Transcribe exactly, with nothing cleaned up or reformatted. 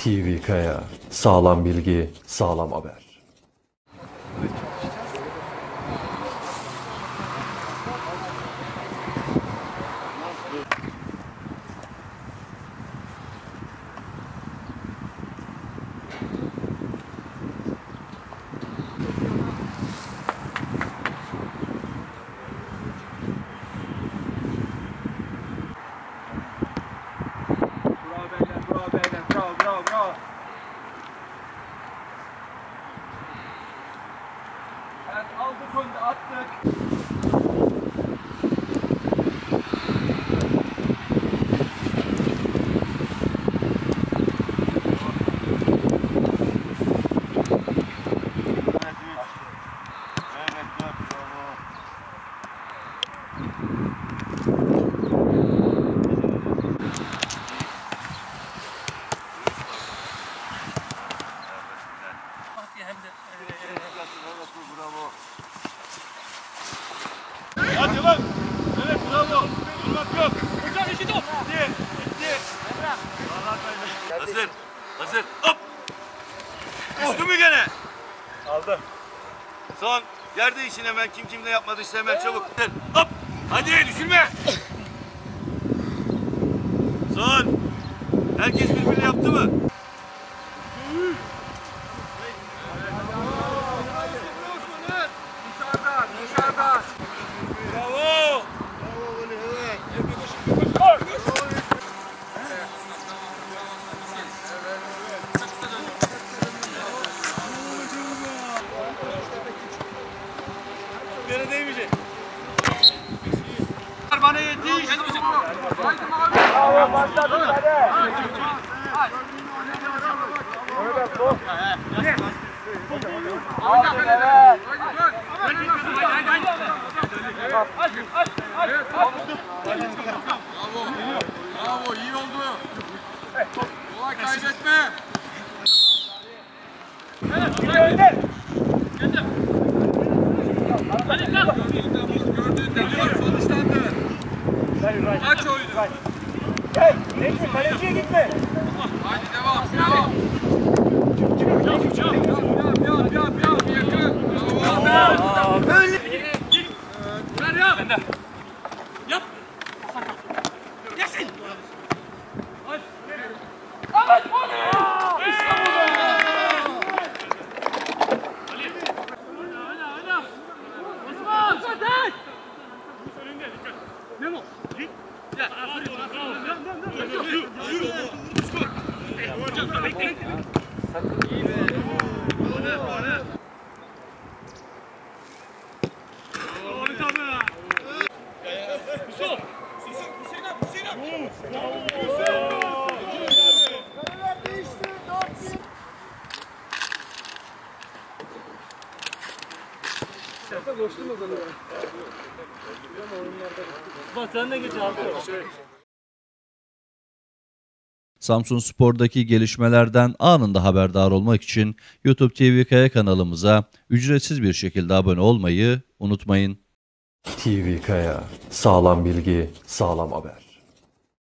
T V Kaya, sağlam bilgi, sağlam haber. Bravo, bravo, bravo. Evet, aldık önde, attık. Evet, bravo. Hadi bak. Evet, bravo. Durmak yok. Hocam işi top. Gitti. Gitti. Hazır. Hazır. Hop. Düştü mü gene? Aldı. Son. Yer değişin hemen. Kim kimle yapmadıysa hemen çabuk. Hop. Hadi düşürme. Son. Herkes birbirine yaptı mı? Dışarıdan. Dışarıdan. Bravo. Bravo. Evet. Yere değmeyecek. Bana yetiş. Bravo, başladı. Hadi. Evet, bu. Evet. Bravo. Bravo, iyi oldu. Kolay kaybetme. Evet, gönder. Gönder. Hadi kalk. Gördüğün deliyor, sonuçlandı. Aç oyunu. Gel, gitme, kaleciye gitme. Hadi devam, devam. Yap, yap, yap, yap, yap, yakın. Bravo. Böyle. Ver yap. Bende. Yap. Yesin. Hadi. Evet, hadi. İşte bu. Memo, git. Gel. Hocam bekle. Sakın iyi be. Böyle, böyle. Doğru tabii. Musa. Hüseyin, Hüseyin abi, Hüseyin abi. Hüseyin. Kaleler değişti. dört bir. Boştu mu kadar? Bak sen de geç abi. Samsunspor'daki gelişmelerden anında haberdar olmak için YouTube T V Kaya kanalımıza ücretsiz bir şekilde abone olmayı unutmayın. T V Kaya, sağlam bilgi, sağlam haber.